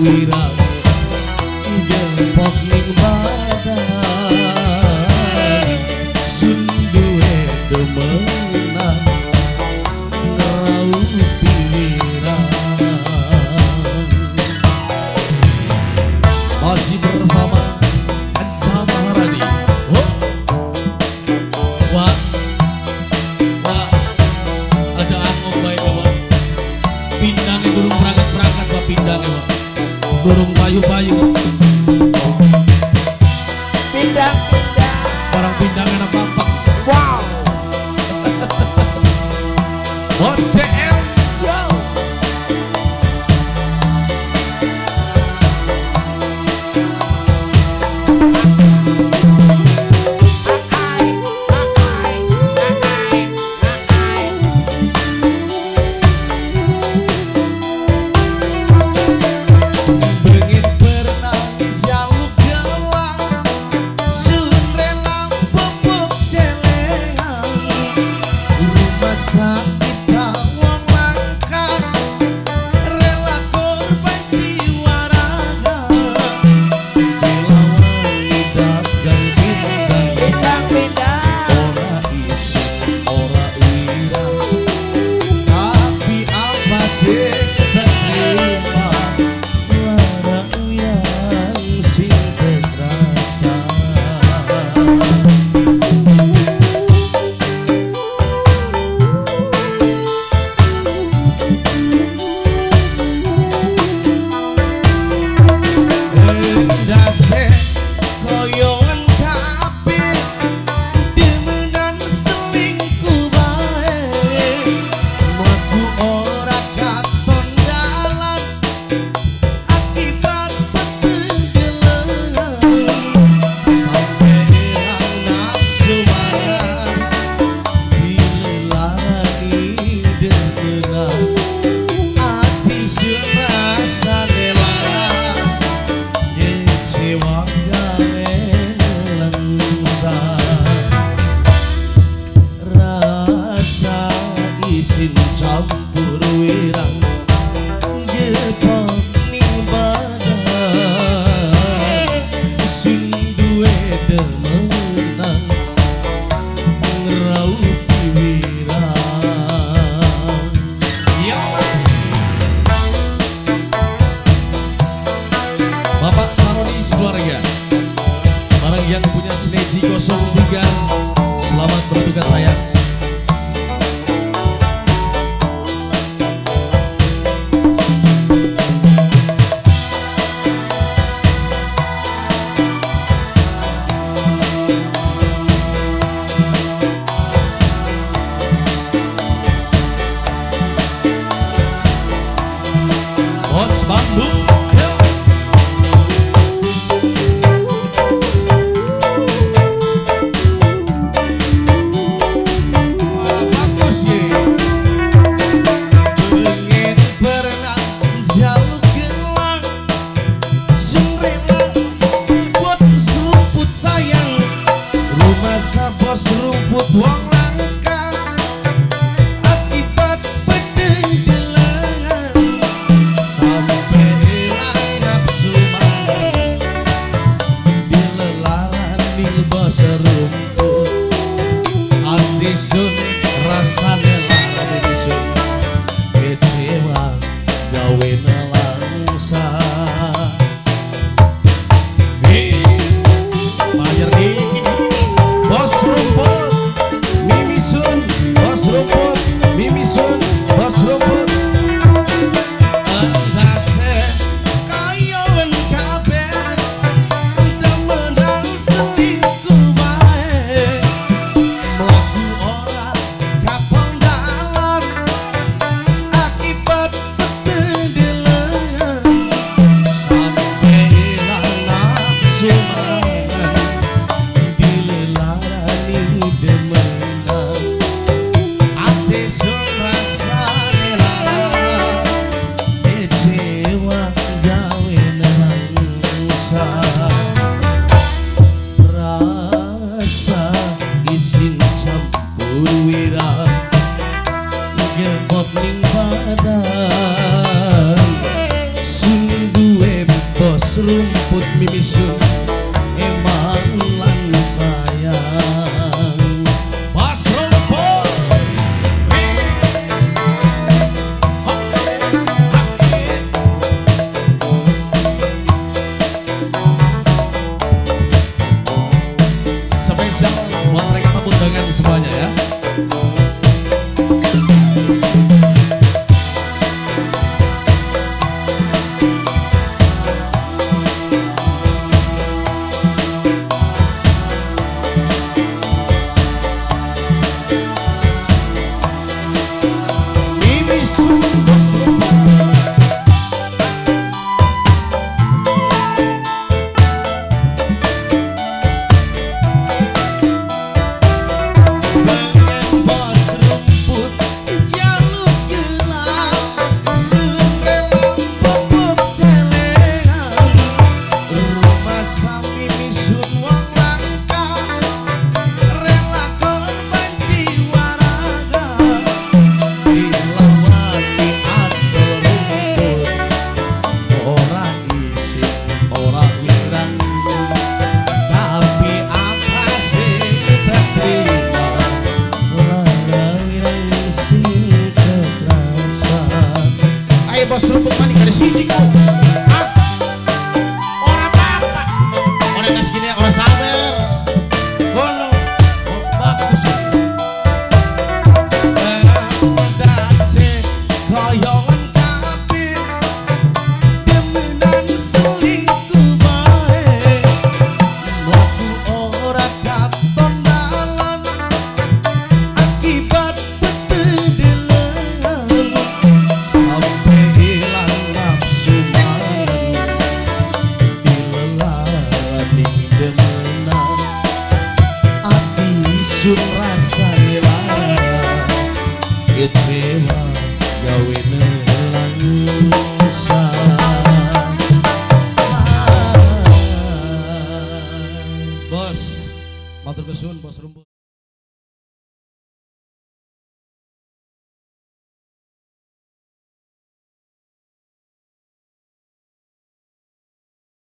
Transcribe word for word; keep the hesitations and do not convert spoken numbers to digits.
wirang gempok ning badan sun duwe demenan ngraupi wirang. Masih bersama Kanca Maharani. Oh. Wah, wah, ada angok baik wah. Pindangnya burung berangkat-berangkat wah pindangnya wah. Burung payu-payu. Pindang-pindang. Orang pindangnya apa-apa. Wow. Bos C M. Wow. Bengit berenang jaluk gelang sun relang bobok celengan rumah sakit wong langka rela korban jiwa raga dilawan hidup dan bintang Pindang-pindang. ora isin ora irang tapi apa sih terima lara yang sing terasa. Endase koyongan kabeh demenan selingkuh bae mlaku ora katon dalan akibat petendelengan sampe ilang nafsu marah dilarani demenan ati serasa nelara kecewa gawe lengsa rasa isin campur wirang jepang ning badan sing duwe demenan ngraupi wirang. Ya Bapak Saroni sekeluarga, barang yang punya Sineji nol tiga, selamat bertugas sayang. Bos Bambu, ayo. Wah, bagus ye. Bengit berenang jaluk gelang sun relang buat rumput sayang rumah sabos rumput wong langka akibat petendelengan sampai hilang nafsu marah dilelalan ning bos rumput ati sun rasane lara disun kecewa gawe nelangsa. Bayar ini bos rumput Mimi Sun, bos rumput Mimi Sun, bos rumput endase kayoan kabeh demenan selingkuh bae mlaku ora katon dalan akibat petendelengan rumput mimisun emang lan sayang. Bos rumput spesial buat mereka tamu dengan semuanya ya. Bos rumput manik ada siji kau. Hah? Orang apa? Orang nas gini orang sabar. Gono. Oh, bagus. Dase royongan kabeh. Demenan selingkuh bae. Mlaku ora katon dalan. Akibat betedelan. Sun rasa lara kecewa gawe nelangsa. Bos, matur kesuwun bos rumput.